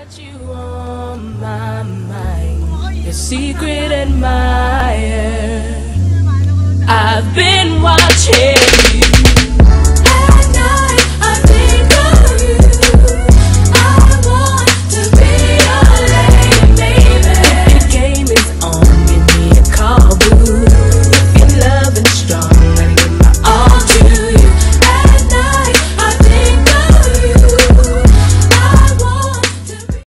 You on my mind, your secret admirer. I've been watching.